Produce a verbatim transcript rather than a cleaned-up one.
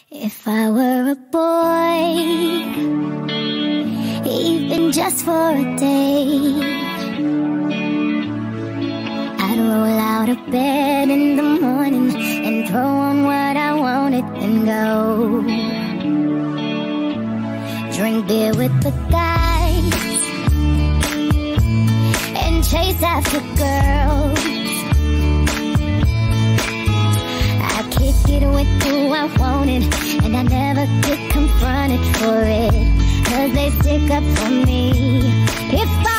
If I were a boy, even just for a day, I'd roll out of bed in the morning and throw on what I wanted and go drink beer with the guys and chase after girls. I kick it with who I wanted, and I never get confronted for it, 'cause they stick up for me. If I